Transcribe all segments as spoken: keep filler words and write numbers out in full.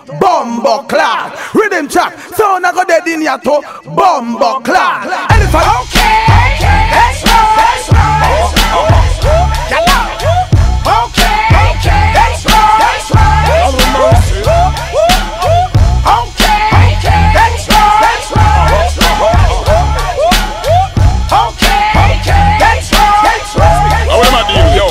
bumbo clock. Rhythm track, sound I go dead in your toe, bumbo clock. Elephant. Okay, okay, that's right, that's right, that's right, that's right. Okay, okay, that's right, that's right, that's right. Okay, okay, that's right, that's right, that's right. Okay, okay, that's right, that's right. How am I doing, yo?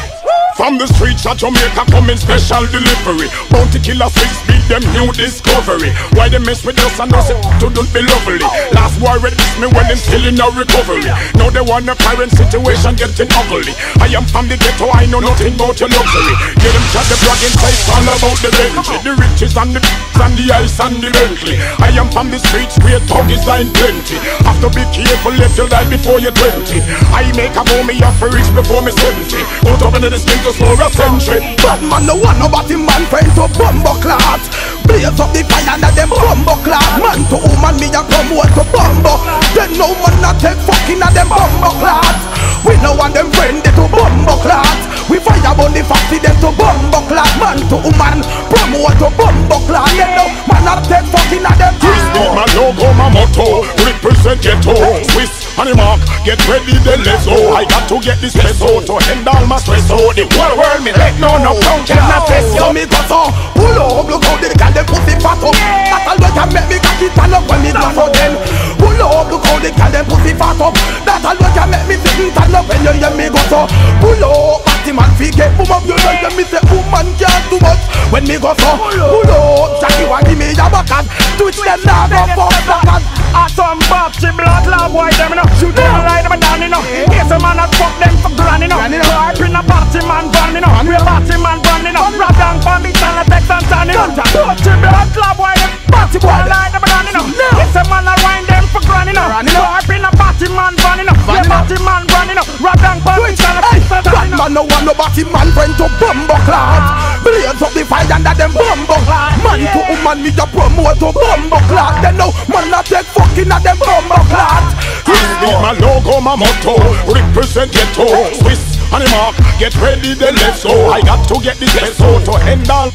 From the streets of Jamaica coming special delivery. Bounty killer face beat them new discovery. Why they mess with us and us to don't be lovely. Last war it miss me when them still in a recovery. Now they want a current situation getting ugly. I am from the ghetto, I know nothing about your luxury. Get them chat the bragging say it's all about the Bentley. The riches and the and the ice and the Bentley. I am from the streets where talk is lying plenty. Have to be careful if you die before you're twenty. I make a bow me up for rich before me seventy. Out up into the skin to slow a century. Bad man no one nobody man friend to bumbo clot. Blaze up the fire and them bumbo clot. Man to woman me a promote to bumbo. Then no man not take fucking at them bumbo clot. We no want them friendly to bumbo clot. We fire on the factory them to bumbo clot. Man to woman promote to bumbo clot. Then no man not take fucking at them. Twist me my logo, my motto, represent ghetto. Swiss and the mark, get ready then let's go. I got to get this peso to end all my stress. So the whole world me let no no count can not test. So me go so pull up, look how they can them pussy fat up. That always can make me cocky stand up when me go for them. Pull up, look how they can them pussy fat up. That always can make me sit stand up when you hear me go so. Pull up, party man fi get boom up. You know hear me say woman can't do much when me go so. Pull up, Jackie want give me a backhand. Twitch them now go fuck backhand. I some Bobsy blood love why them enough. Shoot them right them down enough. Yes a man a fuck them for granny enough. I bring a party man van enough. We a party man van enough. Rap down for me and a text and turn enough. Bobsy blood love why them party boy like them down enough. Yes a man a wine them for granny enough. I bring a party man van enough. We a party man van enough. Rap down for me and a text and turn enough. Man no want no party man friend to bumbo clot. Blaze up the fire and that them bumbo clot. Man to woman me a promote to bumbo clot. Then no man not take fucking at them bumbo clot. This is my logo, my motto, represent ghetto. Swiss and the mark, get ready then let's go. I got to get this peso to end all.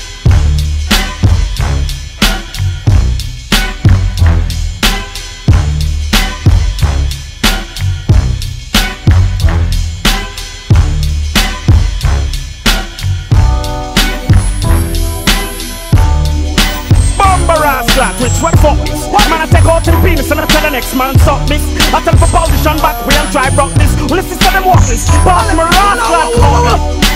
Which one fuck this? Man I take out to the penis and I tell the next man suck this. I tell for position back we and try rock this. Well this is for them walk this. Pass my rascal.